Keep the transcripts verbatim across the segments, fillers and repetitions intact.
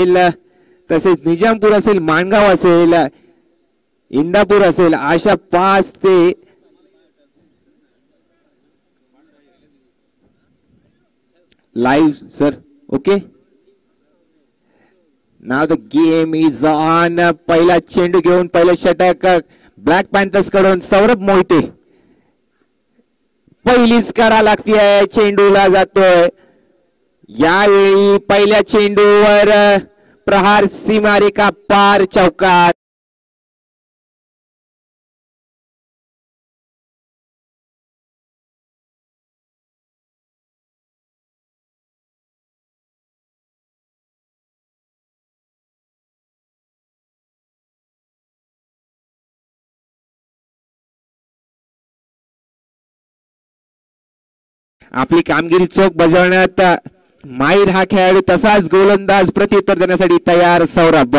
तसेच निजामपूर असेल, माणगाव असेल, इंदापूर असेल, अशा पाच ते live sir. Okay, now the game is on. पहिला चेंडू घेऊन पहिला षटक ब्लॅक पॅन्थर्स कडून सौरभ मोहिते. पहिलीच करा लागतीये, चेंडूला जातोय. यावेळी पहिल्या चेंडूवर प्रहार, सीमारेखा पार, चौकार. आपली कामगिरी चोख बजावण्यात माहीर हा खेळाडू, तसाच गोलंदाज प्रत्युत्तर देण्यासाठी तयार सौरभ.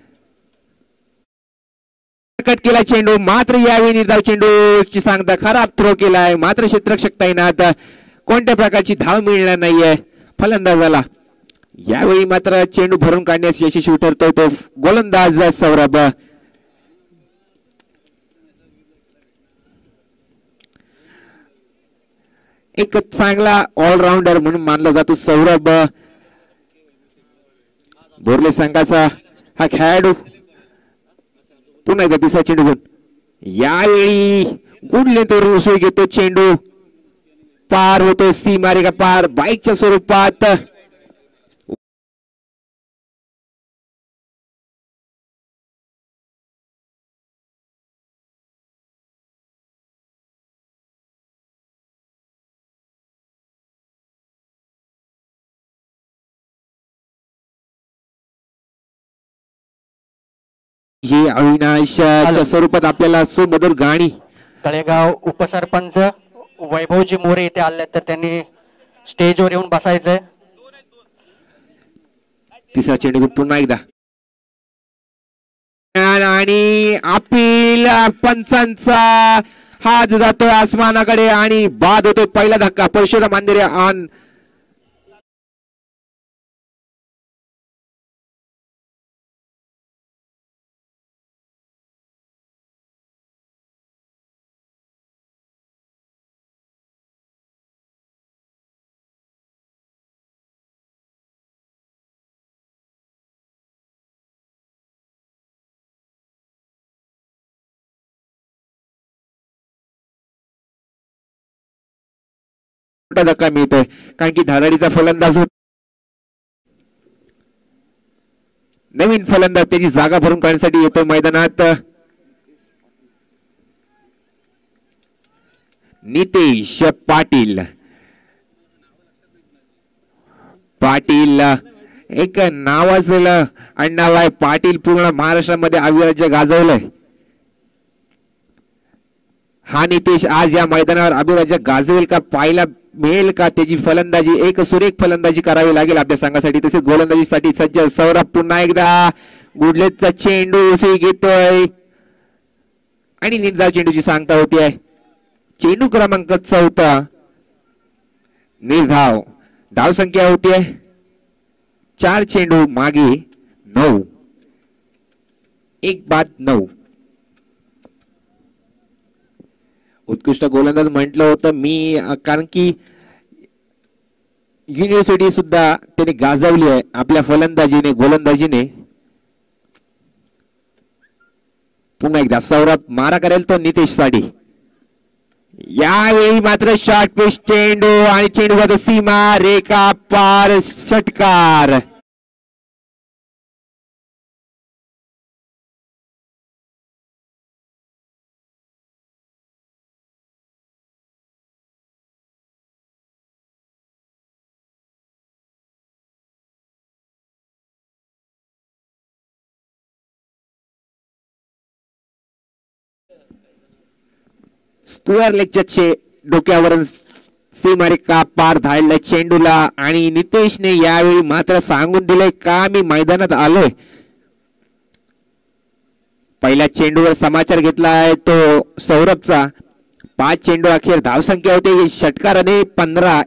कट केला चेंडू, मात्र यावेळी निर्धाव चेंडूची सांगता खराब थ्रो केलाय. मात्र क्षेत्ररक्षक तैनात, कोणत्या प्रकारची धाव मिळणार नाहीये फलंदाजाला. यावेळी मात्र चेंडू भरून काढण्यास यशस्वी ठरतोय तो गोलंदाज सौरभ. एक चांगला ऑलराऊंडर म्हणून मानला जातो सौरभ. बोर्ले संघाचा हा खेळाडू पुन्हा एकदा तिसरा चेंडू घेऊन यावेळी गुडले तो उसळी घेतो. चेंडू पार होतो, सीमारेखा पार, बाईकच्या स्वरूपात. हे अविनाशच्या स्वरूपात आपल्याला सुमधुर गाणी. तळेगाव उपसरपंच वैभवजी मोरे इथे आले तर त्यांनी स्टेजवर येऊन बसायचंय. तिसरा चेंडू पुन्हा एकदा आणि अपील पंचांचा हात जातोय आसमानाकडे आणि बाद होतोय. पहिला धक्का परशुराम अंधेरे ऑन. धक्का मिळतोय कारण की धाराडीचा फलंदाज होत नवीन फलंदाज त्याची जागा भरून काढण्यासाठी येतोय मैदानात. नितेश पाटील. पाटील एक नाव असलेलं अण्णाव आहे. पाटील पूर्ण महाराष्ट्रामध्ये अविराज्य गाजवलंय. हा नितेश आज या मैदानावर अभिराज्य गाजवेल का, पाहायला मिळेल का? त्याची फलंदाजी, एक सुरेख फलंदाजी करावी लागेल आपल्या संघासाठी. तसेच गोलंदाजीसाठी सज्ज सौरभ. पुन्हा एकदा गुडलेचा चेंडू उसळी घेतोय आणि निर्धाव चेंडूची सांगता होती. चेंडू क्रमांक चौथा निर्धाव. धाव संख्या होती चार चेंडू मागे नऊ, एक बाद नऊ. उत्कृष्ट गोलंदाज म्हटलं होतं मी, कारण की युनिव्हर्सिटी सुद्धा त्याने गाजवली आहे आपल्या फलंदाजीने, गोलंदाजीने. पुन्हा एकदा सौरभ मारा करेल तो नितेश साठी. यावेळी मात्र शॉर्ट पिच चेंडू आणि चेंडू सीमा रेखा पार, षटकार. स्क्वेअर लेगच्या डोक्यावरून सीमारेखा पार धाडला चेंडूला आणि नितेशने यावेळी मात्र सांगून दिले का मी मैदानात आलोय. पहिल्या चेंडूवर समाचार घेतला आहे तो सौरभचा. पाच चेंडू अखेर धाव संख्या होती षटकाराने पंधरा.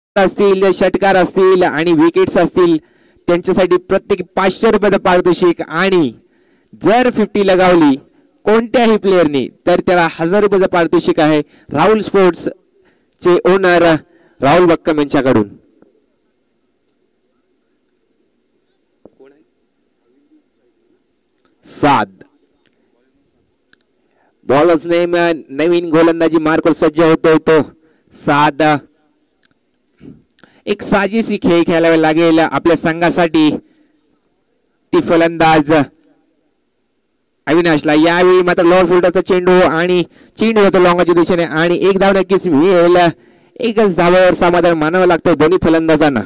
असतील, षटकार असतील आणि विकेट्स असतील त्यांच्यासाठी प्रत्येक पाचशे रुपयाचं पारितोषिक, आणि जर फिफ्टी लगावली कोणत्याही प्लेयरने तर त्याला हजार रुपयाचं पारितोषिक आहे राहुल स्पोर्ट्स चे ओनर राहुल बक्कम यांच्याकडून. सात बॉलर्स नेम नवीन गोलंदाजी मार्कवर सज्ज होतोय तो सात. एक साजेशी खेळ खेळावा लागेल आपल्या संघासाठी. ती फलंदाज अविनाशला यावेळी मात्र लोअर फुल्डरचा चेंडू आणि चेंडू होतो लॉंगाच्या दिशेने आणि एक धाव नक्कीच मिळेल. एकच धावावर समाधान मानावं लागतं दोन्ही फलंदाजांना.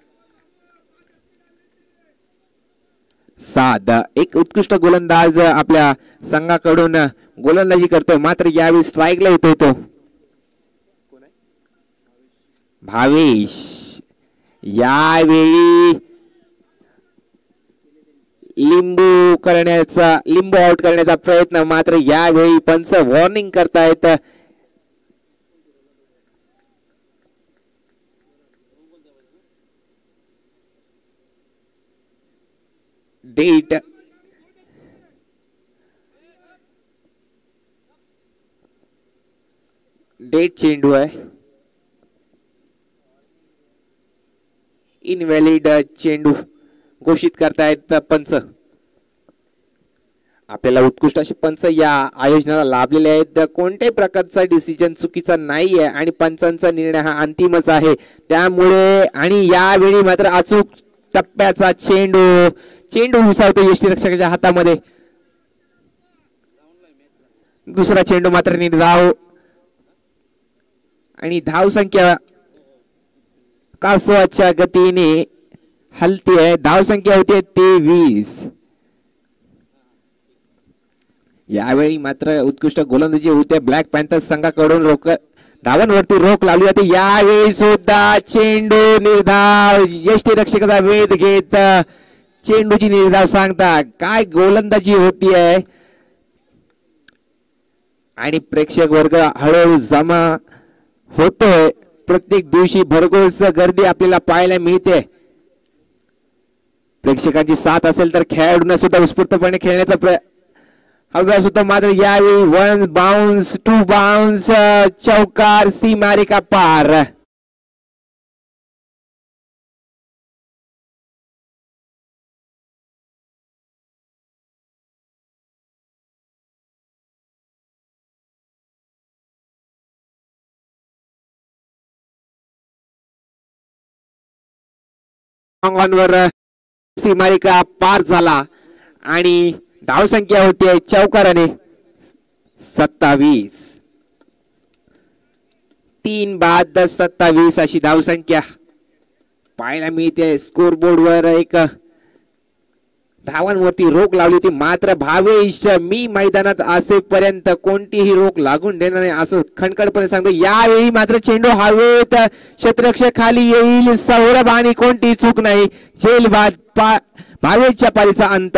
सात एक उत्कृष्ट गोलंदाज आपल्या संघाकडून गोलंदाजी करतोय मात्र यावेळी स्ट्राईकला येतोय तो भावेश. यावेळी लिंबू करण्याचा लिंबू आउट करण्याचा प्रयत्न मात्र यावेळी पंच वॉर्निंग करतायत. डेट डेट चेंडू आहे. इनव्हॅलिड चेंडू घोषित करतायत पंच. आपल्याला उत्कृष्ट असे पंच या आयोजनाला लाभलेले आहेत. कोणत्याही प्रकारचा डिसिजन चुकीचा नाही आहे आणि पंचांचा निर्णय हा अंतिमच आहे. त्यामुळे आणि यावेळी मात्र अचूक टप्प्याचा चेंडू चेंडू घुसावतो यष्टीरक्षकाच्या हातामध्ये. दुसरा चेंडू मात्र निर्धाव आणि धाव संख्या कासवाच्या गतीने हलती आहे. धाव संख्या होती तेवीस. यावेळी मात्र उत्कृष्ट गोलंदाजी होते ब्लॅक पॅन्थर्स संघाकडून. रोक धावांवरती रोख लावली जाते. यावेळी सुद्धा चेंडू निर्धाव यष्टीरक्षकाचा वेध घेत चेंडूची निर्धाव सांगता. काय गोलंदाजी होती आहे आणि प्रेक्षक वर्ग हळूहळू जमा होतोय. प्रत्येक दिवशी भरघोस गर्दी आपल्याला पाहायला मिळते. प्रेक्षकांची साथ असेल तर खेळाडूंना सुद्धा उत्स्फूर्तपणे खेळण्याचा प्रयत्न हव्यास होता. मात्र यावेळी वन बाउन्स टू बाउन्स चौकार सीमारेखा पार. वर सीमारेखा पार झाला आणि धाव संख्या होती चौकाराने सत्तावीस. तीन बाद सत्तावीस अशी धाव संख्या पाहायला मिळते. स्कोर बोर्ड वर एक धावांवरती रोख लावली होती मात्र भावेश मी मैदानात असेपर्यंत कोणतीही रोख लागून देणार नाही असं खणखणपणे सांगतो. यावेळी मात्र चेंडू हवेत क्षेत्ररक्षक खाली येईल. सौरभ आणि कोणती चूक नाही. झेल बाद भावेशच्या पारीचा अंत.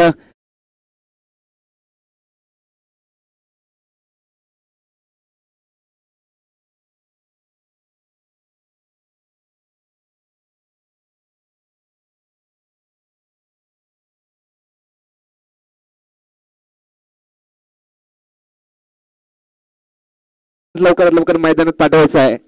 लवकरात लवकर मैदानात पाठवायचं आहे.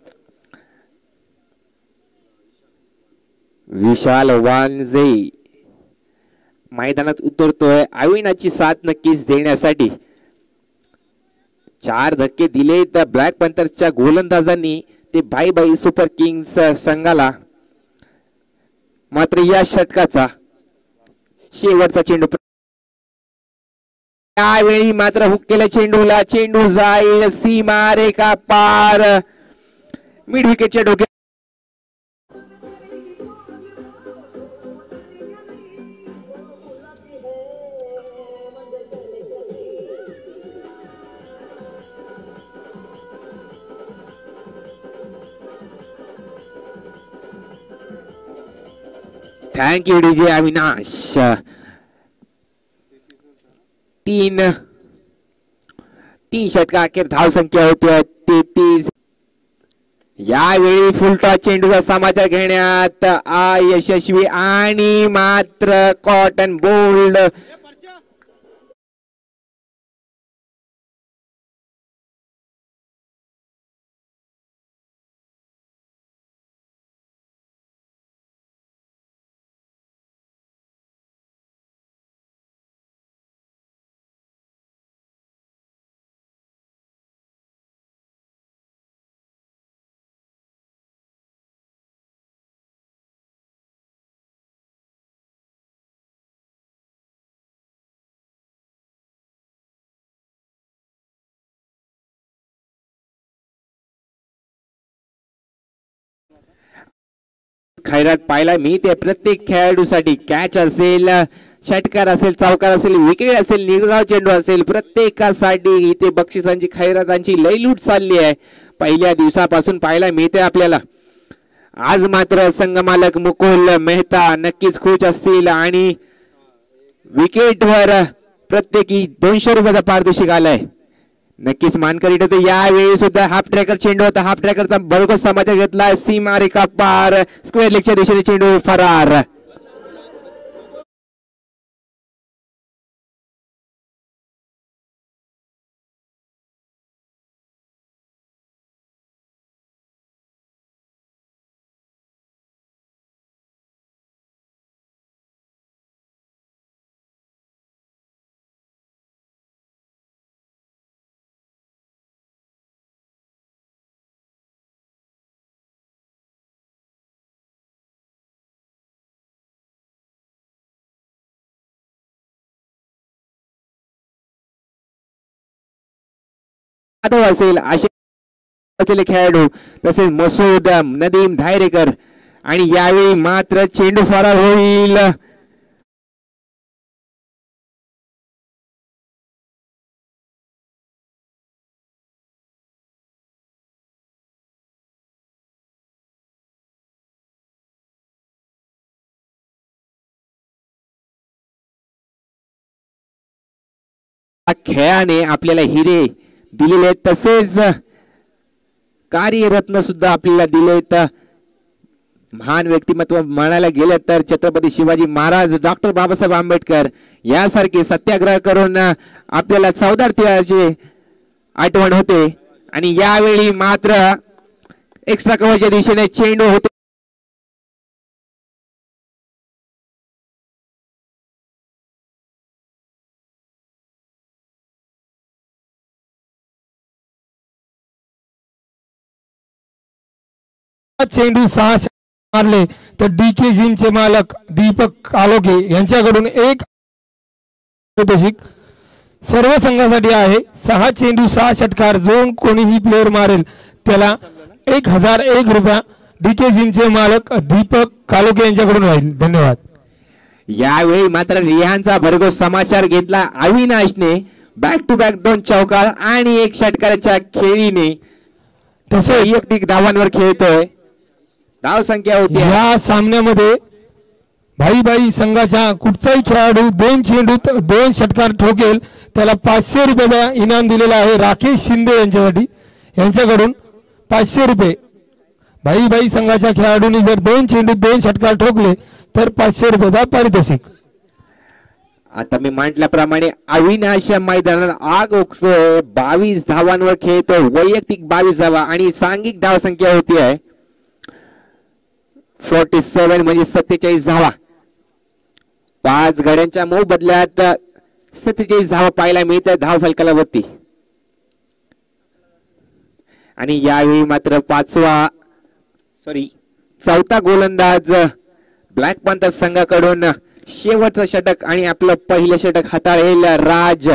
विशाल वांजे मैदानात उतरतोय अविनाची साथ नक्कीच देण्यासाठी. चार धक्के दिले तर ब्लॅक पॅन्थर्सच्या गोलंदाजांनी ते भाई भाई सुपर किंग्स संघाला. मात्र या षटकाचा शेवटचा चेंडू त्यावेळी मात्र हुक केला चेंडूला. चेंडू जाईल सीमारेखा पार मिड विकेटच्या डोक्यात. Thank you DJ Avinash. तीन तीन षटका अखेर धाव संख्या होती तेहतीस. यावेळी फुलटॉस चेंडूचा समाचार घेण्यात अयशस्वी आणि मात्र कॉटन बोल्ड खैरात पाहायला मिळते प्रत्येक खेळाडूसाठी. कॅच असेल, षटकार असेल, चौकार असेल, विकेट असेल, निर्धाव चेंडू असेल, प्रत्येकासाठी इथे बक्षिसांची खैरातांची लयलूट चालली आहे. पहिल्या दिवसापासून पाहायला मिळते आपल्याला. आज मात्र संघमालक मुकुल मेहता नक्कीच खुश असतील आणि विकेटवर प्रत्येकी दोनशे रुपयाचा पारितोषिक आलाय. नक्कीच मानकरी ठरतो. यावेळी सुद्धा हाफ ट्रॅकर चेंडू होता. हाफ ट्रॅकरचा भरघोस समाचार घेतला. सीमा रेखा पार, स्क्वेअर लेगच्या दिशेने चेंडू फरार. असेल असे असलेले खेळाडू तसेच मसूद नदीम धायरेकर आणि यावेळी मात्र चेंडू फरार होईल. खेळाने आपल्याला हिरे दिलेले तसेच कार्यरत्न सुद्धा आपल्याला दिलेत. महान व्यक्तिमत्व म्हणायला गेलं तर छत्रपती शिवाजी महाराज, डॉक्टर बाबासाहेब आंबेडकर यासारखे सत्याग्रह करून आपल्याला चौदार तिळाची आठवण होते. आणि यावेळी मात्र एक्स्ट्रा कव्हरच्या दिशेने चेंडू होते. चेंडू सहा मारले तर डी के जिमचे मालक दीपक कालोखे यांच्याकडून एक पारितोषिक सर्व संघासाठी आहे. सहा चेंडू सहा षटकार जो कोणीही प्लेअर मारेल त्याला एक हजार एक रुपया डी के जिमचे मालक दीपक कालोखे यांच्याकडून राहील. धन्यवाद. यावेळी मात्र रिहानचा भरघोस समाचार घेतला. अविनाशने बॅक टू बॅक दोन चौकार आणि एक षटकाराच्या खेळीने तसे वैयक्तिक धावांवर खेळतोय. धाव संख्या होती या सामन्यामध्ये भाई भाई संघाच्या कुठचाही खेळाडू दोन चेंडू दोन षटकार ठोकेल त्याला पाचशे रुपयाचा इनाम दिलेला आहे. राकेश शिंदे यांच्यासाठी यांच्याकडून पाचशे रुपये. भाई भाई संघाच्या खेळाडूंनी जर दोन चेंडू दोन षटकार ठोकले तर पाचशे रुपयाचा पारितोषिक. आता मी म्हटल्याप्रमाणे अविनाश मैदानात आग ओकतोय. बावीस धावांवर खेळतोय. वैयक्तिक बावीस धावा आणि सांघिक धाव संख्या होती आहे फोर्टी सेवन म्हणजे सत्तेचाळीस धावा. पाच गड्यांच्या मोबदल्यात सत्तेचाळीस धावा पाहायला मिळतात धाव फलकावरती. आणि यावेळी मात्र पाचवा सॉरी चौथा गोलंदाज ब्लॅक पॅन्थर संघाकडून शेवटचं षटक आणि आपलं पहिलं षटक हाताळेल राज.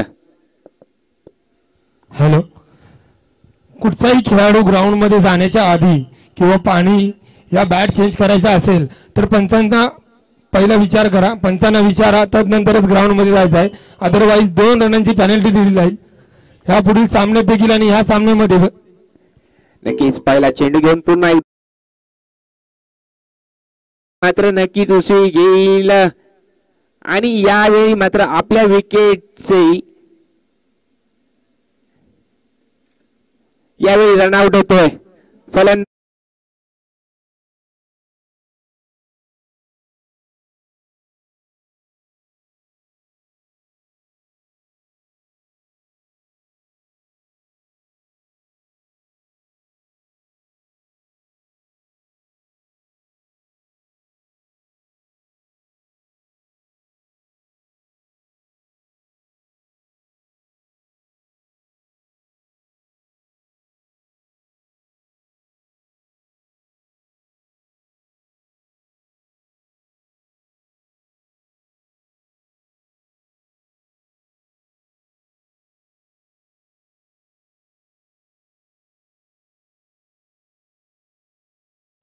हॅलो. कुठचाही खेळाडू ग्राउंड मध्ये जाण्याच्या आधी किंवा पाणी या बॅट चेंज करायचा असेल तर पंचांना पहिला विचार करा. पंचांना विचारा तदनंतरच ग्राउंड मध्ये जायचं आहे. अदरवाईज दोन रनांची पेनल्टी दिली जाईल. ह्या पुढील सामन्यापैकी आणि ह्या सामन्यामध्ये नक्कीच पहिला चेंडू घेऊन पुन्हा मात्र नक्कीच उसळी घेईल आणि यावेळी मात्र आपल्या विकेटचे यावेळी रनआउट होतोय. फलंदाज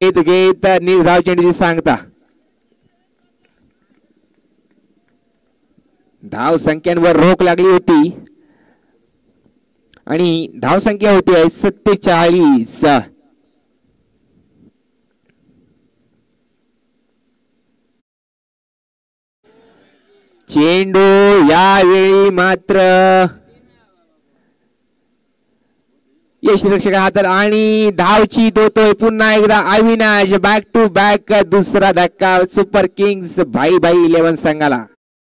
घेत घेत निर्धाव चेंडूची सांगता. धाव संख्यांवर रोख लागली होती आणि धाव संख्या होती आहे सत्तेचाळीस. चेंडू यावेळी मात्र यशरक्षक हातात आणि धावची दोतोय पुन्हा एकदा अविनाश. बॅक टू बॅक दुसरा धक्का सुपर किंग्स भाई भाई इलेव्हन संघाला.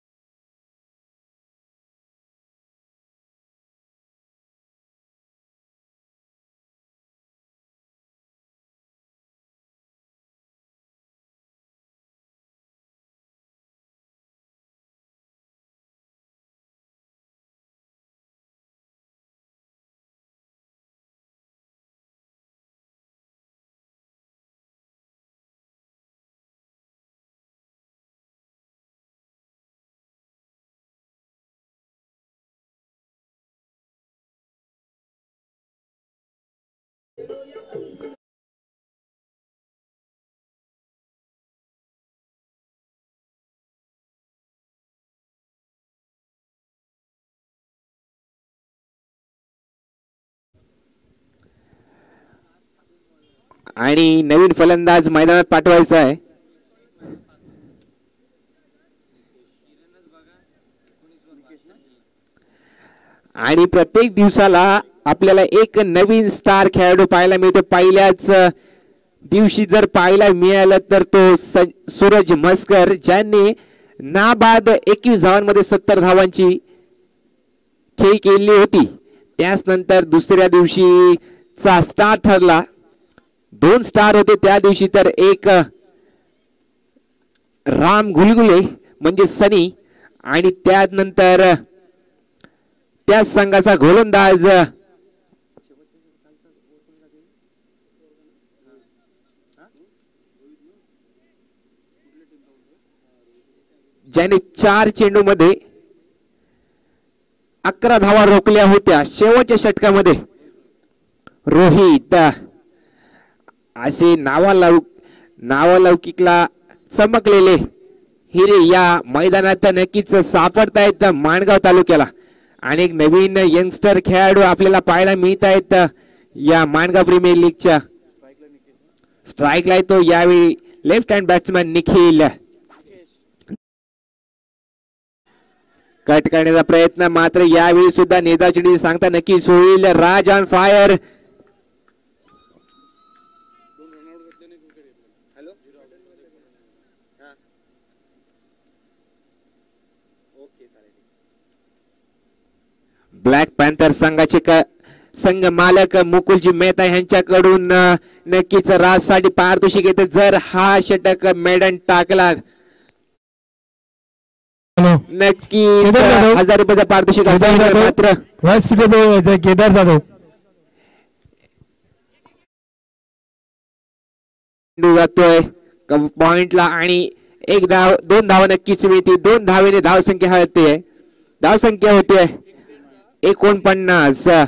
आणि नवीन फलंदाज मैदानात पाठवायचा आहे. आणि प्रत्येक दिवसाला आपल्याला एक नवीन स्टार खेळाडू पाहायला मिळतो. पहिल्याच दिवशी जर पाहायला मिळालं तर तो सूरज म्हसकर, ज्यांनी नाबाद एकवीस धावांमध्ये सत्तर धावांची खेळी केली होती. त्याच नंतर दुसऱ्या दिवशीचा स्टार ठरला. दोन स्टार होते त्या दिवशी, तर एक राम घुलगुले म्हणजे सनी आणि त्यानंतर त्या संघाचा गोलंदाज ज्याने चार चेंडू मध्ये अकरा धावा रोखल्या होत्या शेवटच्या षटकामध्ये, रोहित. असे नावालौ नावालौकिकला चमकलेले हिरे या मैदानात नक्कीच सापडतायत माणगाव तालुक्याला. अनेक नवीन यंगस्टर खेळाडू आपल्याला पाहायला मिळत आहेत या माणगाव प्रीमियर लीगच्या. स्ट्राईकला येतो यावेळी left hand batsman Nikhil. Cut करण्याचा प्रयत्न मात्र यावेळी सुद्धा निर्धाव चेंडू सांगता नक्कीच होईल. Raj on fire. Black panther संघाचे संघ मालक मुकुलजी मेहता यांच्याकडून नक्कीच राजसाठी पारितोषिक येते जर हा षटक मेडन टाकला. नक्की हजार रुपयाचा पारितोषिक मात्र केदार जाधव जातोय पॉइंटला आणि एक धाव दोन धावा नक्कीच मिळते. दोन धावेने धाव संख्या होते धाव संख्या होते एकोणपन्नास.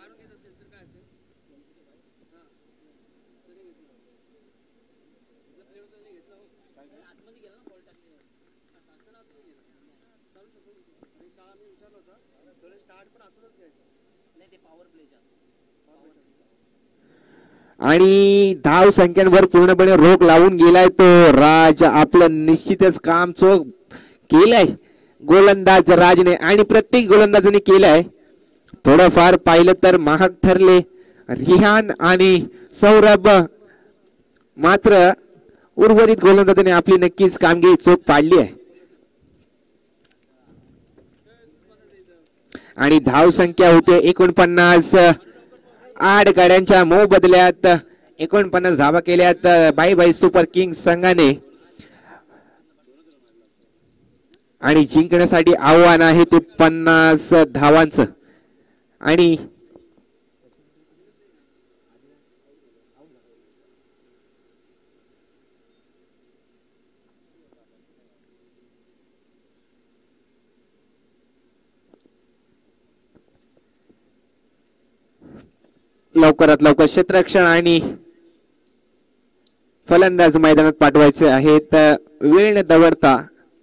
आणि धाव संख्यांवर पूर्णपणे रोख लावून गेलाय तो राज. आपलं निश्चितच काम चोख केलंय गोलंदाज राजने आणि प्रत्येक गोलंदाजाने केलंय. थोडंफार पाहिलं तर महाग ठरले रिहान आणि सौरभ, मात्र उर्वरित गोलंदाजाने आपली नक्कीच कामगिरी चोख पाडली आहे. आणि धाव संख्या होते एकोणपन्नास. आठ गाड्यांच्या मोबदल्यात एकोणपन्नास धावा केल्यात बाई बाई सुपर किंग्स संघाने. आणि जिंकण्यासाठी आव्हान आहे ते पन्नास धावांचं. आणि लवकरात लवकर क्षेत्ररक्षण आणि फलंदाज मैदानात पाठवायचे आहेत. वेळ न दवडता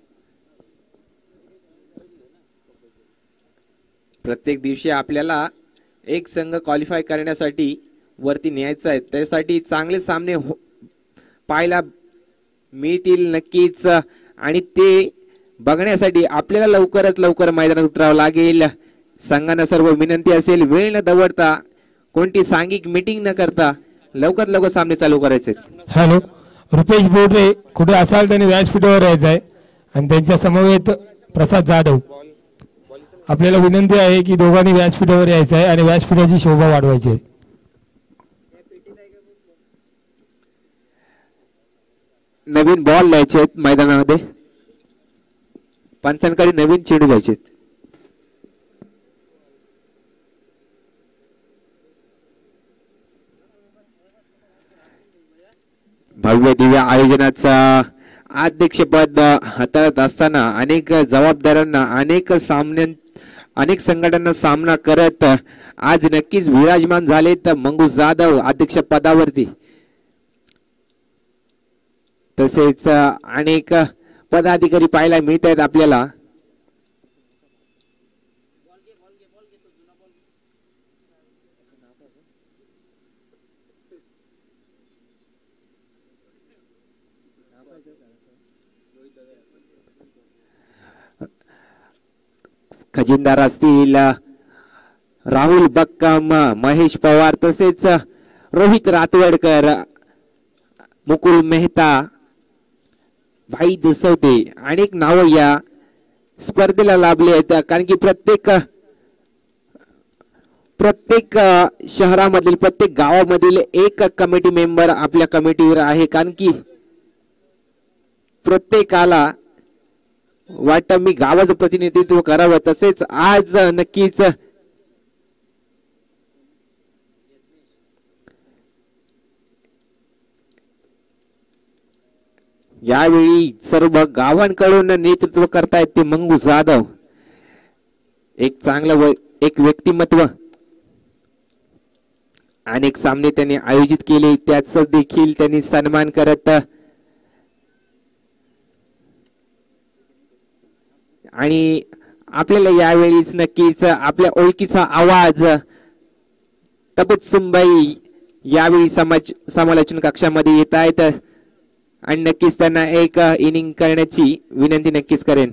प्रत्येक दिवशी आपल्याला एक संघ क्वालिफाय करण्यासाठी वरती न्यायचं आहे. त्यासाठी चांगले सामने पाहायला मिळतील नक्कीच आणि ते बघण्यासाठी आपल्याला लवकरच लवकर मैदानात उतरावं लागेल. संघांना सर्व विनंती असेल वेळ न दवडता कोणती सांघिक मीटिंग न करता लवकर लवकर सामने चालू करायचे. हॅलो, रुपेश बोडरे कुठे असाल त्यांनी व्यासपीठावर यायचं आहे आणि त्यांच्या समवेत प्रसाद जाधव. आपल्याला विनंती आहे की दोघांनी व्यासपीठावर यायचं आहे आणि व्यासपीठाची शोभा वाढवायची आहे. नवीन बॉल द्यायचे आहेत मैदानामध्ये. पंचांकडे नवीन चेंडू द्यायचे. भव्य दिव्य आयोजनाचा अध्यक्षपद हाताळत असताना अनेक जबाबदाऱ्यांना अनेक सामन्यां अनेक संघटनांना सामना करत आज नक्कीच विराजमान झालेत मंगू जाधव अध्यक्ष पदावरती. तसेच अनेक पदाधिकारी पाहायला मिळत आहेत आपल्याला. खजिनदार असतील राहुल बक्कम, महेश पवार तसेच रोहित रातवडकर, मुकुल मेहता, भाई दसवते अनेक नाव या स्पर्धेला लाभले आहेत. कारण की प्रत्येक प्रत्येक शहरामधील प्रत्येक गावामधील एक कमिटी मेंबर आपल्या कमिटीवर आहे. कारण की प्रत्येकाला वाटतं मी गावाचं प्रतिनिधित्व करावं. तसेच आज नक्कीच यावेळी सर्व गावांकडून नेतृत्व करतायत ते मंगू जाधव. एक चांगलं एक व्यक्तिमत्व. अनेक सामने त्यांनी आयोजित केले त्याच देखील त्यांनी सन्मान करत आणि आपल्याला यावेळीच नक्कीच आपल्या ओळखीचा आवाज तबुत्सुमबाई यावेळी समाज समालोचन कक्षामध्ये येत आहेत आणि नक्कीच त्यांना एक इनिंग करण्याची विनंती नक्कीच करेन.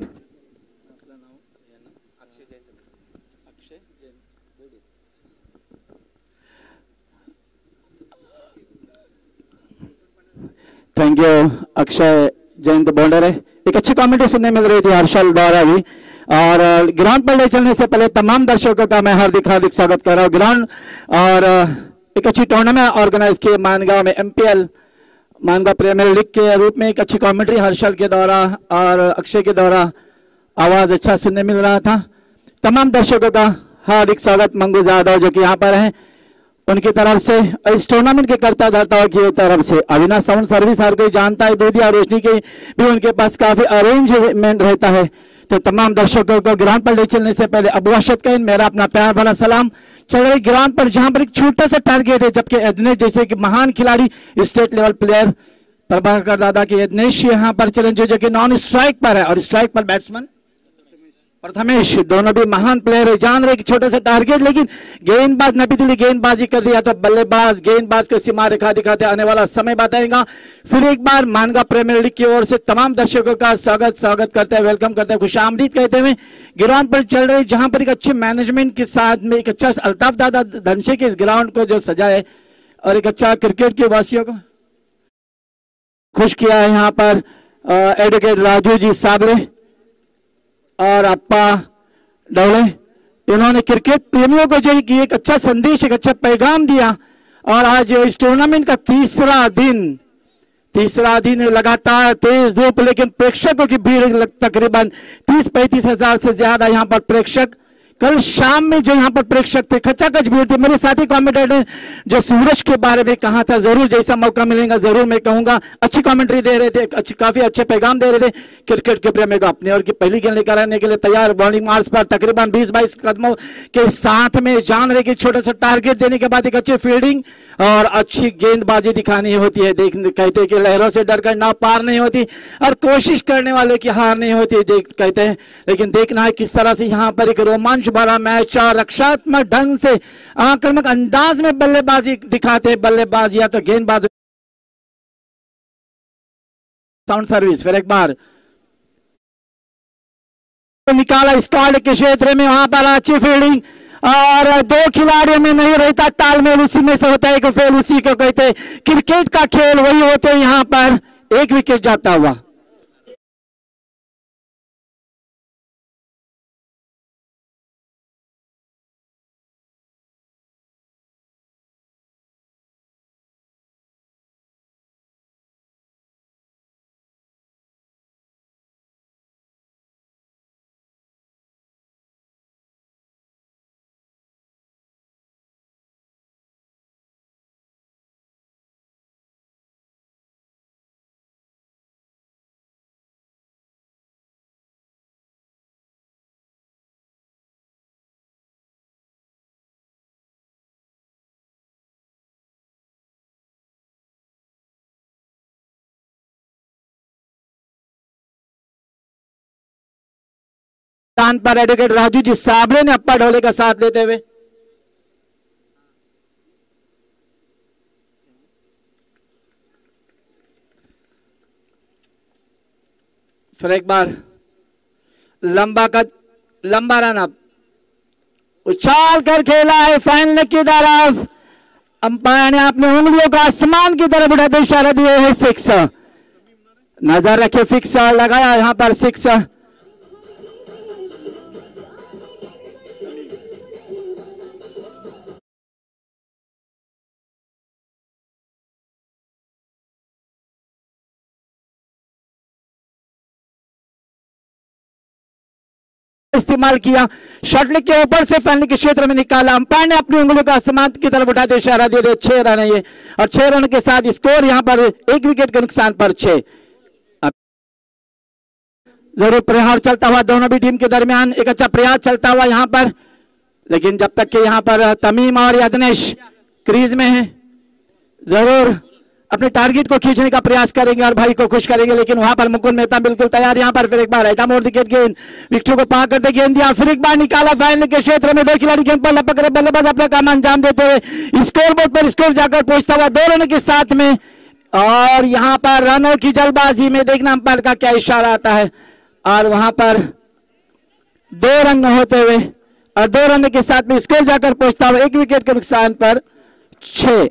Thank you Akshay Jayant Bondre. एक अच्छी कमेंट्री सुनने मिल रही थी हर्षल द्वारा भी. और ग्राउंड पर ले चलने से पहले तमाम दर्शकों का मैं हार्दिक हार्दिक स्वागत कर रहा हूँ. ग्राउंड और एक अच्छी टूर्नामेंट ऑर्गेनाइज किए मानगांव में एमपीएल मानगांव प्रीमियर लीग के रूप में एक अच्छी कमेंट्री हर्षल के द्वारा और अक्षय के द्वारा आवाज अच्छा सुनने मिल रहा था. तमाम दर्शकों का हार्दिक स्वागत मंगू जाधव जो कि यहाँ पर हैं उनकी तरफ से, इस टूर्नामेंट के कर्ता धर्ताओं की तरफ से. अविनाश साउंड सर्विस हर कोई जानता है, दूधी और रोशनी के भी उनके पास काफी अरेंजमेंट रहता है. तो तमाम दर्शकों को ग्राउंड पर ले चलने से पहले अबुआशत कहीं मेरा अपना प्यार भरा सलाम. चल रही ग्राउंड पर जहां पर एक छोटा सा टारगेट है, जबकि यज्ञेश जैसे कि महान खिलाड़ी स्टेट लेवल प्लेयर प्रभाकर दादा के यज्ञेश यहाँ पर चले जो जो कि नॉन स्ट्राइक पर है और स्ट्राइक पर बैट्समैन प्रथमेश, दोनों भी महान प्लेयर है. जान रहे कि छोटे से टारगेट लेकिन गेंदबाज नबी दिली गेंदबाजी कर दिया तो बल्लेबाज गेंदबाज को सीमा रेखा दिखाते आने वाला समय बताएगा. फिर एक बार मानगांव प्रीमियर लीग की ओर से तमाम दर्शकों का स्वागत स्वागत करते हैं, वेलकम करते हैं, खुशामदीद कहते हुए ग्राउंड पर चल रहे जहां पर एक अच्छे मैनेजमेंट के साथ में एक अच्छा अल्ताफ दादा धनशे के इस ग्राउंड को जो सजाए और एक अच्छा क्रिकेट के वासियों को खुश किया है. यहाँ पर एडवोकेट राजू जी साबले और अप्पा डवले, इन्होंने क्रिकेट प्रेमियों को जो एक अच्छा संदेश एक अच्छा पैगाम दिया. और आज इस टूर्नामेंट का तीसरा दिन तीसरा दिन लगातार तेज धूप लेकिन प्रेक्षकों की भीड़ तकरीबन तीस पैंतीस हजार से ज्यादा यहाँ पर प्रेक्षक कल शाम में जो यहाँ पर प्रेक्षक थे, खचाखच भीड़ थी। मेरे साथी कमेंटेटर ने जो सूरज के बारे में कहा था, जरूर जैसा मौका मिलेगा जरूर मैं कहूंगा। अच्छी कमेंट्री दे रहे थे, अच्छी काफी अच्छे पैगाम दे रहे थे। क्रिकेट के प्रेमी को अपने और की पहली गेंद लेकर आने के लिए तैयार। बॉलिंग मार्च पर तकरीबन बीस बाईस कदमों के साथ में जान रहे कि छोटा सा टारगेट देने के बाद एक अच्छी फील्डिंग और अच्छी गेंदबाजी दिखानी होती है। देख कहते हैं कि लहरों से डरकर नाव पार नहीं होती और कोशिश करने वाले की हार नहीं होती, देख कहते हैं। लेकिन देखना है किस तरह से यहाँ पर एक रोमांच भरा मैच और रक्षात्मक ढंग से आक्रामक अंदाज में बल्लेबाजी दिखाते हैं बल्लेबाज या तो गेंदबाज। साउंड सर्विस फिर एक बार निकाला स्क्वाड के क्षेत्र में, वहां पर अच्छी फील्डिंग और दो खिलाड़ियों में नहीं रहता तालमेल, उसी में से होता है कि फेल, उसी को कहते हैं क्रिकेट का खेल, वही होते हैं। यहां पर एक विकेट जाता हुआ पर एडवोकेट राजू जी साबले ने अप्पा ढोले का साथ देते हुए फिर एक बार लंबा का लंबा रन अप उछाल कर खेला है फाइनल की तरफ। अंपायर ने अपने उंगलियों का आसमान की तरफ उठाते इशारा दिए है सिक्स। नजर रखे फिक्स लगाया यहां पर सिक्स। इस्तेमाल किया, शटल के ऊपर से फाइनल के क्षेत्र में निकाला। अंपायर ने अपनी उंगलियों का आसमान की तरफ उठाते इशारा दे दे छह रन है ये, और छह रन के साथ स्कोर यहां पर एक विकेट के नुकसान पर छह। जरूर प्रहार चलता हुआ दोनों भी टीम के दरमियान, एक अच्छा प्रयास चलता हुआ यहां पर, लेकिन जब तक कि यहां पर तमीम और यदनेश क्रीज में है, जरूर अपने टारगेट को खींचने का प्रयास करेंगे और भाई को खुश करेंगे। लेकिन वहां पर मुकुल मेहता बिल्कुल तैयार। यहां पर फिर एक बार राइट आर्म और विकेट गेंद, विकेटों को पार करते गेंद दिया, फिर एक बार निकाला फाइनल के क्षेत्र में। दो खिलाड़ी गेंद पर लपक रहे, बल्लेबाज अपना काम अंजाम देते हुए स्कोर बोर्ड पर स्कोर जाकर पहुंचता हुआ दो रन के साथ में। और यहां पर रनों की जल्दबाजी में देखना अंपायर का क्या इशारा आता है, और वहां पर दो रन होते हुए और दो रन के साथ में स्कोर जाकर पहुंचता हुआ एक विकेट के नुकसान पर छह।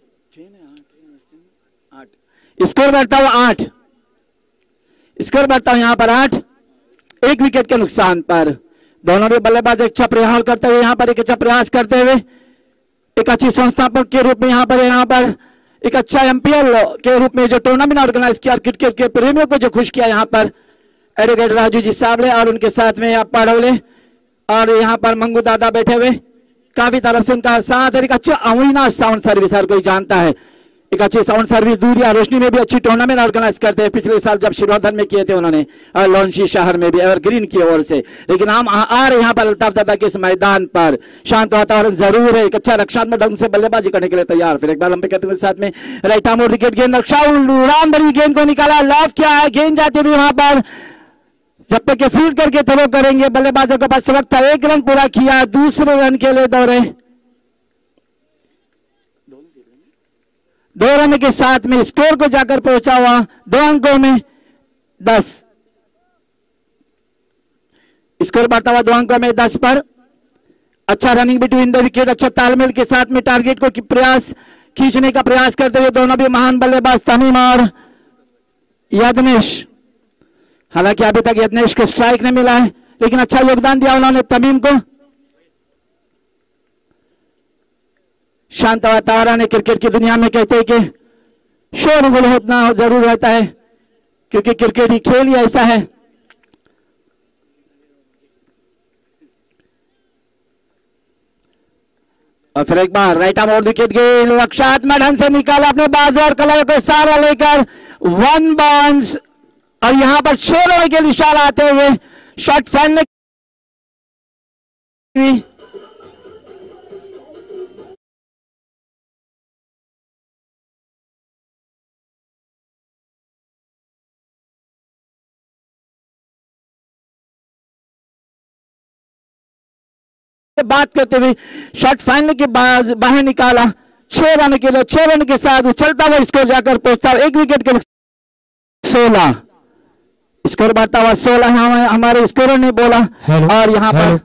स्कोर बढ़ता हुआ आठ, स्कोर बढ़ता हुआ यहां पर आठ, एक विकेट के नुकसान पर। दोनों भी बल्लेबाज अच्छा प्रहार करते हुए यहां पर एक अच्छा प्रयास करते हुए, एक अच्छी संस्थापक के रूप में यहां पर यहां पर एक अच्छा एम्पायर के रूप में जो टूर्नामेंट ऑर्गेनाइज किया, क्रिकेट के प्रेमियों को जो खुश किया यहां पर एडवोकेट राजू जी साबले, और उनके साथ में अप्पा ढोले और यहां पर मंगू दादा बैठे हुए, काफी तरफ से उनका साथ। एक अच्छा अविनाश साउंड सर्विस, हर कोई जानता है एक अच्छी साउंड सर्विस दूर या रोशनी में भी अच्छी टूर्नामेंट ऑर्गेनाइज करते हैं। पिछले साल जब शिरोधन में किए थे उन्होंने, और लॉन्ची शहर में भी एवरग्रीन की ओर से। लेकिन हम आ रहे यहाँ पर अल्ताफ दादा के इस मैदान पर, शांत वातावरण जरूर है, एक अच्छा रक्षात्मक ढंग से बल्लेबाजी करने के लिए तैयार। फिर एक बार लंबे कहते हुए साथ में राइट आर्म और विकेट गेंद, रक्षा उड़ान भरी गेंद को निकाला, लॉफ किया है, गेंद जाते हुए वहां पर जब तक फील्ड करके थ्रो करेंगे। बल्लेबाजों के पास वक्त था, एक रन पूरा किया, दूसरे रन के लिए दौड़े, दो रन के साथ में स्कोर को जाकर पहुंचा हुआ दो अंकों में दस। स्कोर बढ़ता हुआ दो अंकों में दस पर। अच्छा रनिंग बिटवीन द विकेट, अच्छा तालमेल के साथ में टारगेट को प्रयास खींचने का प्रयास करते हुए दोनों भी महान बल्लेबाज तमीम और यदनेश। हालांकि अभी तक यदनेश को स्ट्राइक नहीं मिला है, लेकिन अच्छा योगदान दिया उन्होंने तमीम को। शांत वातावरण है क्रिकेट की दुनिया में, कहते हैं कि शोरगुल होना जरूर रहता है, क्योंकि क्रिकेट ही खेल ही ऐसा है। और फिर एक बार राइट आर्म और विकेट गई, रक्षात्मक ढंग से निकाला अपने बाजू और कलर को सारा लेकर वन बाउंस। और यहां पर छह रन के निशान आते हुए शॉट फैन बात करते हुए शॉट फाइनल के बाद बाहर निकाला छह रन के लिए, छह रन के साथ उछलता हुआ स्कोर जाकर पहुंचता हुआ एक विकेट के सोलह स्कोर बढ़ता हुआ सोलह हमारे स्कोरर ने बोला। और यहाँ पर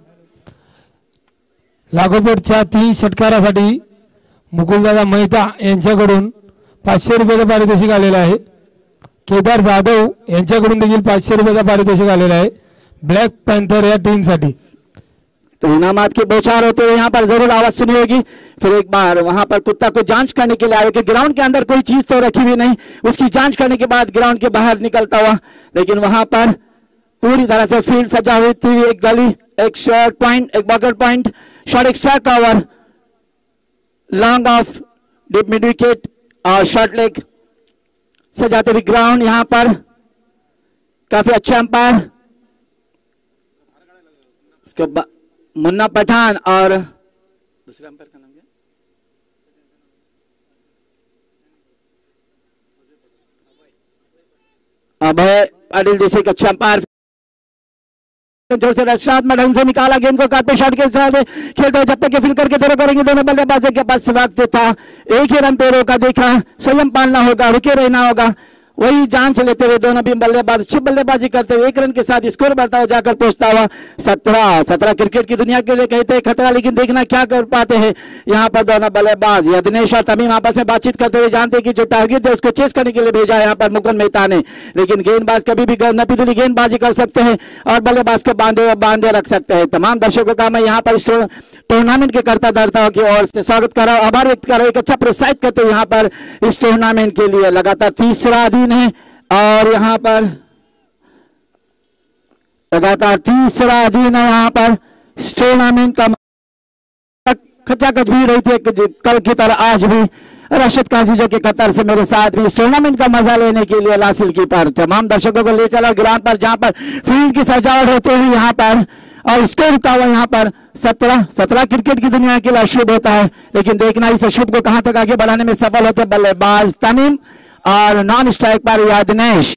लागोपाठच्या तीन षटकारासाठी मुकुलदादा मेहता यांच्याकडून पाचशे रुपयाचं पारितोषिक आलेलं आहे। केदार जाधव यांच्याकडून देखील पाचशे रुपयाचं पारितोषिक आलेलं आहे ब्लॅक पॅन्थर या टीम साठी। तो इनामात की बौछार होते हुए यहाँ पर जरूर आवाज सुनी होगी। फिर एक बार वहां पर कुत्ता को जांच करने के लिए आए कि ग्राउंड के अंदर कोई चीज तो रखी हुई नहीं, उसकी जांच करने के बाद ग्राउंड के बाहर निकलता हुआ, लेकिन वहां पर पूरी तरह से फील्ड सजा हुई थी। एक गली, एक शॉर्ट पॉइंट, एक border point, short extra cover, long off, deep mid wicket और शॉर्ट लेग सजाते हुए ग्राउंड। यहाँ पर काफी अच्छे अंपायर इसके बाद मुन्ना पठान और दूसरे अंपायर का नाम क्या? अभय पाटिल जैसे एक अच्छा अंपायर जोर से रक्षात्मक ढंग से निकाला गेंद को काटे शॉट के साथ खेलते हुए जब तक फील करके दोनों करेंगे। दोनों बल्लेबाजों के पास वक्त था, एक ही रन पे रोका, देखा संयम पालना होगा, रुके रहना होगा, वही जांच लेते हुए दोनों भी बल्लेबाज अच्छी बल्लेबाजी करते हुए एक रन के साथ स्कोर बढ़ता हुआ जाकर पहुंचता हुआ सत्रह सत्रह क्रिकेट की दुनिया के लिए कहते हैं खतरा, लेकिन देखना क्या कर पाते हैं यहाँ पर दोनों बल्लेबाज। या दिनेश और तमीम आपस में बातचीत करते हुए जानते हैं कि जो टारगेट है उसको चेस करने के लिए भेजा यहाँ पर मुकुल मेहता ने, लेकिन गेंदबाज कभी भी नपीतुली गेंदबाजी कर सकते हैं और बल्लेबाज को बांधे बांधे रख सकते हैं। तमाम दर्शकों का मैं यहाँ पर टूर्नामेंट के करता धरता की ओर से स्वागत कर रहा हूँ, आभार व्यक्त कर रहा हूँ। एक अच्छा प्रोत्साहित करते हुए यहाँ पर इस टूर्नामेंट के लिए लगातार तीसरा दिन है और यहाँ पर लगातार तीसरा दिन है यहाँ पर इस टूर्नामेंट का खचाखच भीड़ रही थी कल की तरह आज भी। राशिद काजी जो कि कतर से मेरे साथ भी इस टूर्नामेंट का मजा लेने के लिए लासिल की पर तमाम दर्शकों को ले चला ग्राउंड पर जहां पर फील्ड की सजावट होते हुए यहाँ पर और स्कोर रुका हुआ यहाँ पर सत्रह सत्रह क्रिकेट की दुनिया के लिए अशुभ होता है, लेकिन देखना इस अशुभ को कहां तक आगे बढ़ाने में सफल होते बल्लेबाज तमीम और नॉन स्ट्राइक पर या दिनेश।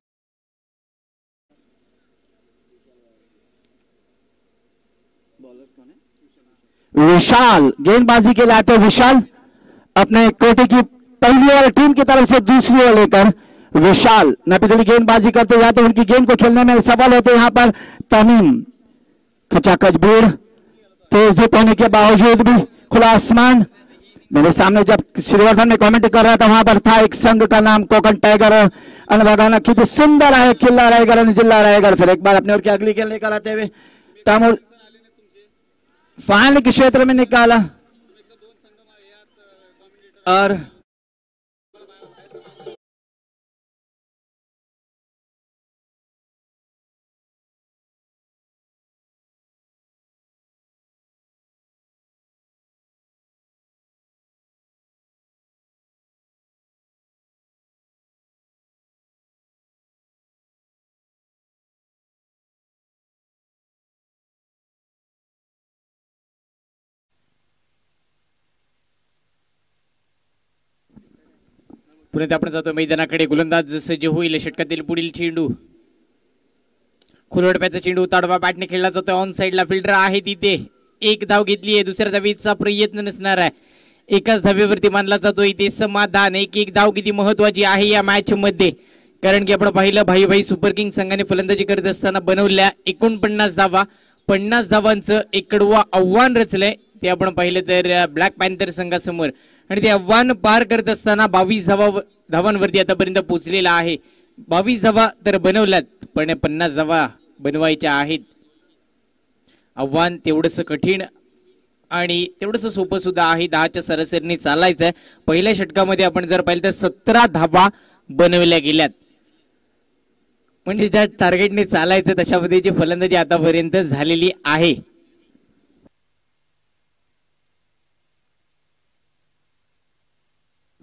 विशाल गेंदबाजी के लिए आते विशाल अपने कोटे की पहली ओवर टीम की तरफ से दूसरी ओवर लेकर विशाल नपीतुली गेंदबाजी करते जाते उनकी गेंद को खेलने में सफल होते यहाँ पर तमीम। खचाखच भीड़ तेज धूप होने के बावजूद भी खुला आसमान। मेरे सामने जब श्रीवर्धन में कमेंट कर रहा था वहां पर था एक संघ का नाम कोकन टाइगर, अनबगाना कितनी सुंदर है, किला रायगढ़ जिला रायगढ़। फिर एक बार अपने और की अगली गेंद लेकर आते हुए तैमूर फाइनल के क्षेत्र में निकाला और पुण्यात आपण जातो मैदानाकडे। गोलंदाज सज्ज होईल, षटकातील पुढील चेंडू खुलवडप्याचा चेंडू ताडवा बॅटने खेळला जातो, ऑन साइडला फिल्डर आहे तिथे एक धाव घेतली आहे, दुसऱ्या धावेचा प्रयत्न नसणार आहे, एकाच धावेवरती मानला जातो इथे समाधान। एक एक धाव किती महत्वाची आहे या मॅच मध्ये, कारण की आपण पाहिलं भाई भाई सुपर किंग संघाने फलंदाजी करत असताना बनवल्या एकोणपन्नास धावा, पन्नास धावांचं एक कडवं आव्हान रचलंय ते आपण पाहिलं तर ब्लॅक पॅन्थर संघासमोर, आणि ते आव्हान पार करत असताना बावीस धावा धावांवरती आतापर्यंत पोहोचलेला आहे। बावीस धावा तर बनवल्यात पण पन्नास धावा बनवायच्या आहेत। आव्हान तेवढंच कठीण आणि तेवढंच सोपं सुद्धा आहे, दहाच्या सरासरीने चालायचं आहे। पहिल्या षटकामध्ये आपण जर पाहिलं तर सतरा धावा बनवल्या गेल्यात, म्हणजे ज्या टार्गेटने चालायचं तशा पद्धतीची फलंदाजी आतापर्यंत झालेली आहे।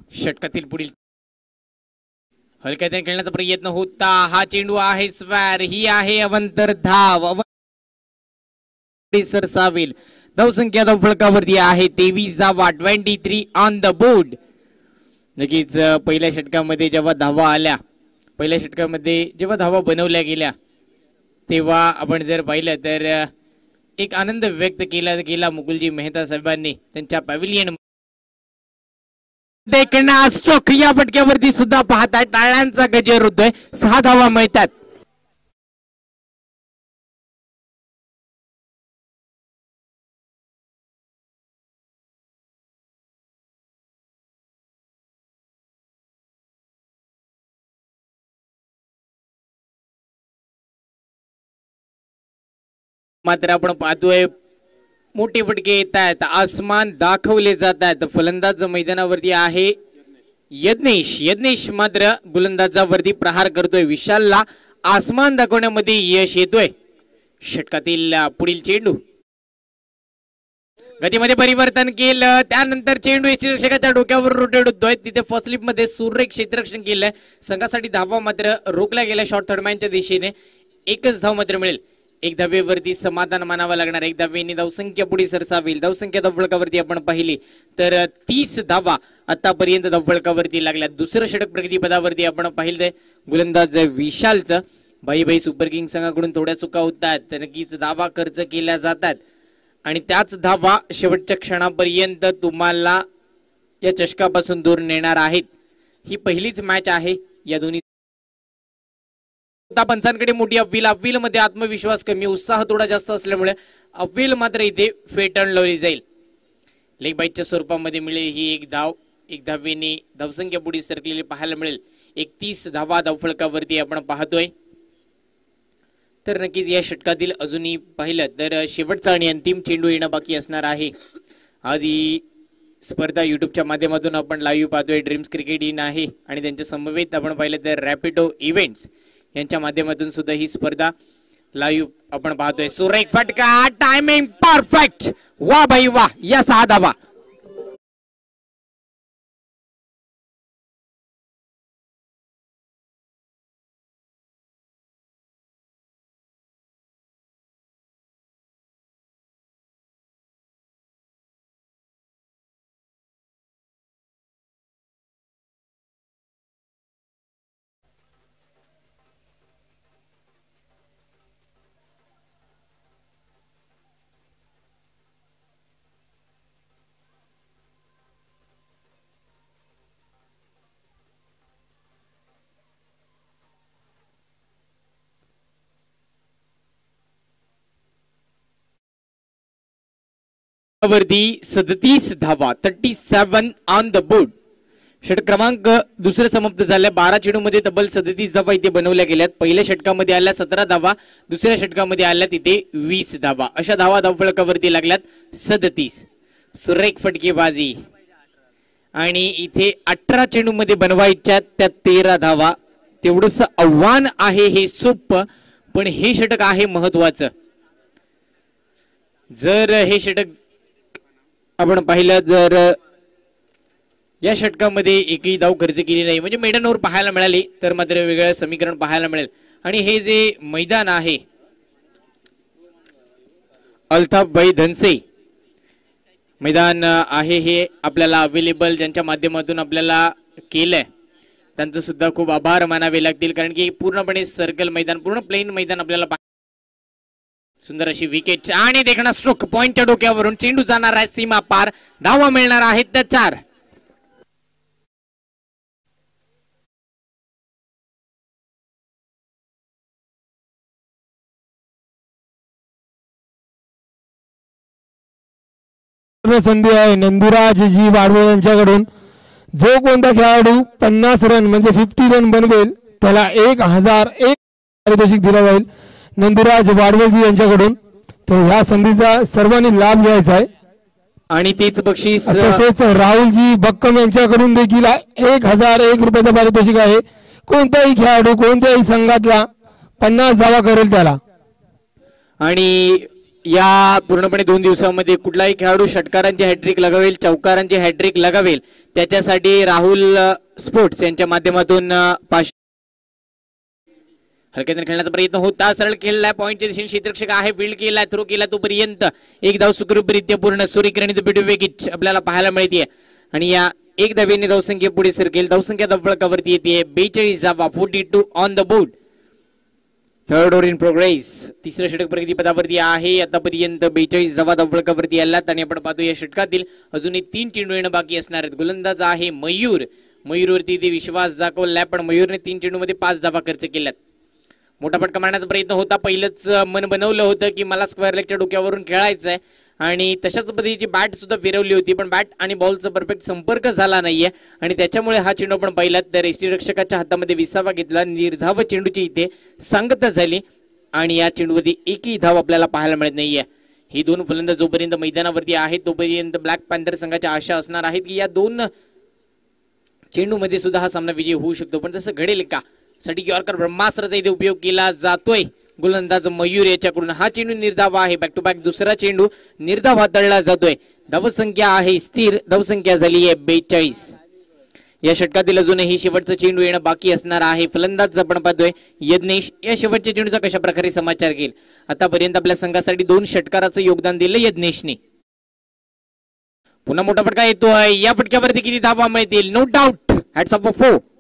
षटकातील पुढील हलक्याने खेळण्याचा प्रयत्न होता. हा चेंडू आहे स्क्वेअर. ही आहे अवंतर धाव. सरसावेल. धावसंख्या धाव फलकावरती आहे तेवीस धावा. Twenty three on the board. नक्कीच पहिल्या षटकामध्ये जेव्हा धावा आल्या, पहिल्या षटकामध्ये जेव्हा धावा बनवल्या गेल्या तेव्हा आपण जर पाहिलं तर एक आनंद व्यक्त केला गेला मुकुलजी मेहता साहेबांनी त्यांच्या पॅव्हिलियन. देखना स्ट्रोक या फटक्यावरती सुद्धा पाहताय टाळ्यांचा गजर होतोय. सहा धावा मिळतात. मात्र आपण पाहतोय मोठे फटके येत आहेत. आसमान दाखवले जात आहेत. फलंदाज मैदानावरती आहे यज्ञेश. यज्ञेश मात्र गोलंदाजावरती प्रहार करतोय. विशालला आसमान दाखवण्यामध्ये यश येतोय. षटकातील पुढील चेंडू गतीमध्ये परिवर्तन केलं. त्यानंतर चेंडू यष्टिरक्षकाच्या डोक्यावर रोटेट होतोय. तिथे फर्स्ट स्लिप मध्ये सुरेख क्षेत्ररक्षण केलंय. संघासाठी धावा मात्र रोखल्या गेल्या शॉर्ट थर्डमॅनच्या दिशेने. एकच धाव मात्र मिळेल. एक धावेवरती समाधान मानावं लागणार. एक धावेने धावसंख्या पुढे सरसावेल. धावसंख्या धावफलकावरती आपण पाहिली तर तीस धावा आतापर्यंत धावफलकावरती लागल्या. दुसरं षटक प्रगतीपदावरती आपण पाहिलं गोलंदाज विशालचं. बाई बाई सुपर किंग संघाकडून थोड्या चुका होतात. नक्कीच धावा खर्च केल्या जातात आणि त्याच धावा शेवटच्या क्षणापर्यंत तुम्हाला या चषकापासून दूर नेणार आहेत. ही पहिलीच मॅच आहे या दोन्ही पंचांकडे मोठी अव्वील. अव्वील मध्ये आत्मविश्वास कमी, उत्साह थोडा जास्त असल्यामुळे अव्वील मात्र इथे फेटाळून लावली जाईल. लेग बाईटच्या स्वरूपामध्ये मिळेल ही एक धाव. एक धावेने धावसंख्या पुढे सरकलेली पाहायला मिळेल. एकतीस धावा धावफलकावरती आपण पाहतोय. तर नक्कीच या षटकातील अजूनही पाहिलं तर शेवटचा आणि अंतिम चेंडू येणं बाकी असणार आहे. आज ही स्पर्धा युट्यूबच्या माध्यमातून आपण लाईव्ह पाहतोय. ड्रीम्स क्रिकेट इन आहे आणि त्यांच्या समवेत आपण पाहिलं तर रॅपिडो इव्हेंट्स यांच्या माध्यमातून सुद्धा ही स्पर्धा लाईव्ह आपण पाहतोय. सुरेख फटका. Timing perfect. वा भाई वा. या सहा धावा. वरती सदतीस धावा. Thirty seven on the board. षटक क्रमांक दुसरं समाप्त झालंय. बारा चेंडू मध्ये तब्बल सदतीस धावा इथे बनवल्या गेल्यात. पहिल्या षटकामध्ये आल्या सतरा धावा. दुसऱ्या षटकामध्ये आल्यात इथे वीस धावा. अशा धावा धावफलकावरती लागल्यात सदतीस. सुरेख फटकेबाजी आणि इथे अठरा चेंडू मध्ये बनवायच्या त्या तेरा धावा. तेवढंच आव्हान आहे हे सोपं, पण हे षटक आहे महत्वाचं. जर हे षटक आपण पाहिलं जर या षटकामध्ये एकही धाव खर्च केली नाही म्हणजे मेडन ओव्हर पाहायला मिळाली तर मात्र वेगळं समीकरण पाहायला मिळेल. आणि हे जे मैदान आहे अल्ताफ भाई धनसे मैदान आहे हे आपल्याला अवेलेबल ज्यांच्या माध्यमातून आपल्याला केलंय त्यांचं सुद्धा खूप आभार मानावे लागतील. कारण की पूर्णपणे सर्कल मैदान, पूर्ण प्लेन मैदान आपल्याला. सुंदर अशी विकेट आणि देखणा स्ट्रोक. पॉइंटच्या डोक्यावरून चेंडू जाणार आहे सीमा पार. धावा मिळणार आहेत त्या चार. संधी आहे नंदुराज जी वाडवे यांच्याकडून. जो कोणता खेळाडू पन्नास रन म्हणजे फिफ्टी रन बनवेल त्याला एक हजार एक पारितोषिक दिला जाईल नंदुराज वाडवेजी यांच्याकडून. तर ह्या संधीचा सर्वांनी लाभ घ्यायचा आहे. आणि तेच बक्षीस तसेच राहुलजी बक्कम यांच्याकडून देखील एक हजार एक रुपयाचं पारितोषिक आहे. कोणताही खेळाडू कोणत्याही संघातला पन्नास धावा करेल त्याला. आणि या पूर्णपणे दोन दिवसांमध्ये कुठलाही खेळाडू षटकारांची हॅट्रिक लगावेल, चौकारांची हॅट्रिक लगावेल, त्याच्यासाठी राहुल स्पोर्ट्स यांच्या माध्यमातून पाच हलक्याने खेळण्याचा प्रयत्न होता. सरळ खेळलाय, पॉईंटच्या दिशेने क्षेत्ररक्षक आहे, फील्ड केलाय, थ्रो केला, तोपर्यंत एक धाव सुखरूपरित्या पूर्ण. सूर्यकिरण विकेट आपल्याला पाहायला मिळते आणि या एक धावेने धावसंख्या पुढे सरकेल. धावसंख्या धावफलकावरती येते बेचाळीस धावा, forty two on the board. Third over in progress. तिसरं षटक प्रगतीपदावरती आहे. आतापर्यंत बेचाळीस धावा धावफलकावरती आल्यात आणि आपण पाहतो या षटकातील अजूनही तीन चेंडू येणं बाकी असणार आहेत. गोलंदाज आहे मयूर. मयूरवरती ते विश्वास दाखवलाय, पण मयूरने तीन चेंडूमध्ये पाच धावा खर्च केल्यात. मोठा फटका मारण्याचा प्रयत्न होता. पहिलंच मन बनवलं होतं की मला स्क्वेअर लेगच्या डोक्यावरून खेळायचं आहे आणि तशाच पद्धतीची बॅट सुद्धा फिरवली होती, पण बॅट आणि बॉलचा परफेक्ट संपर्क झाला नाहीये आणि त्याच्यामुळे हा चेंडू आपण पाहिलात तर यष्टीरक्षकाच्या हातामध्ये विसावा घेतला. निर्धाव चेंडूची इथे सांगता झाली आणि या चेंडूवरती एकही धाव आपल्याला पाहायला मिळत नाहीये. ही दोन फलंदाज जोपर्यंत मैदानावरती आहेत तोपर्यंत ब्लॅक पॅन्थर संघाच्या आशा असणार आहेत की या दोन चेंडूमध्ये सुद्धा हा सामना विजयी होऊ शकतो, पण तसं घडेल का? साठी यॉर्कर ब्रह्मास्त्राचा इथे उपयोग केला जातोय गोलंदाज मयूर याच्याकडून. हा चेंडू निर्धाव आहे, बॅक टू बॅक दुसरा चेंडू निर्धाव हाताळला जातोय. धावसंख्या आहे स्थिर, धावसंख्या झाली आहे बेचाळीस. या षटकातील अजूनही शेवटचा चेंडू येणं बाकी असणार आहे. फलंदाज आपण पाहतोय यज्ञेश. या शेवटच्या चेंडूचा कशा प्रकारे समाचार घेईल? आतापर्यंत आपल्या संघासाठी दोन षटकाराचं योगदान दिलं यज्ञेशने. पुन्हा मोठा फटका येतोय. या फटक्यावरती किती धावा मिळतील? No doubt, hats off a four.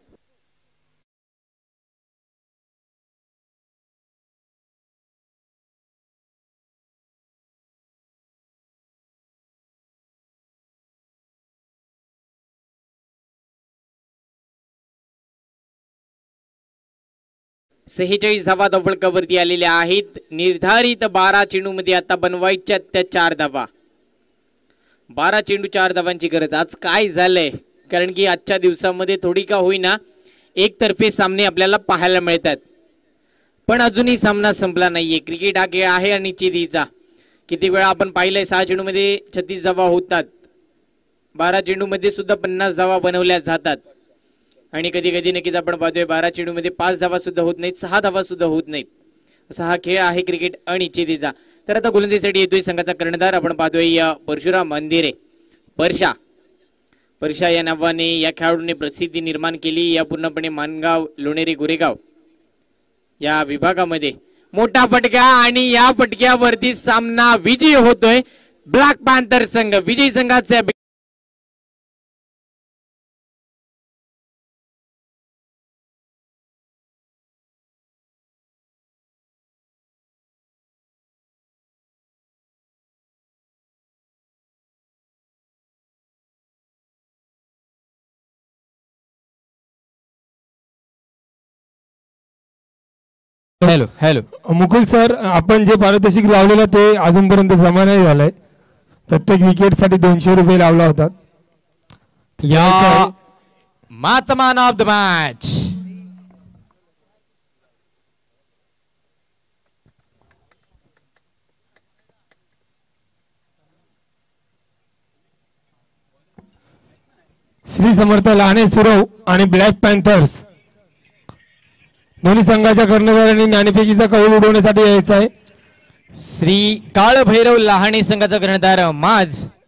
सेहेचाळीस धावा धावफलकावरती आलेल्या आहेत. निर्धारित बारा चेंडू मध्ये आता बनवायच्या त्या चार धावा. बारा चेंडू चार धावांची गरज. आज काय झालंय? कारण की आजच्या दिवसामध्ये थोडी का होईना एकतर्फे सामने आपल्याला पाहायला मिळतात, पण अजूनही सामना संपला नाहीये. क्रिकेट हा खेळ आहे आणि चिदीचा. किती वेळा आपण पाहिलंय सहा चेंडू मध्ये छत्तीस धावा होतात, बारा चेंडू मध्ये सुद्धा पन्नास धावा बनवल्या जातात आणि कधी कधी नक्कीच आपण पाहतोय बारा चेंडू मध्ये पाच धावा सुद्धा होत नाहीत, सहा धावा सुद्धा होत नाहीत. असा हा खेळ आहे क्रिकेट आणि चिदीचा. तर आता गोलंदाजीसाठी येतोय संघाचा कर्णधार. आपण पाहतोय परशुराम मंदिरे. परशा परशा या नावाने या खेळाडूने प्रसिद्धी निर्माण केली. या पूर्णपणे मानगाव, लोणेरे, गोरेगाव या विभागामध्ये मोठा फटका आणि या फटक्यावरती सामना विजयी होतोय ब्लॅक पॅन्थर संघ. विजयी संघाचे हॅलो हॅलो मुकुल सर, आपण जे पारितोषिक लावलेलं ते अजूनपर्यंत जमा नाही झालंय. प्रत्येक विकेटसाठी दोनशे रुपये लावला होता. या match man of the match Shri Samarth Lahane Surav आणि ब्लॅक पॅन्थर्स दोन्ही संघाच्या कर्णधारांनी नाणेफेकीचा कौल उडवण्यासाठी यायचा आहे. श्री काळभैरव लहाने संघाचा कर्णधार माज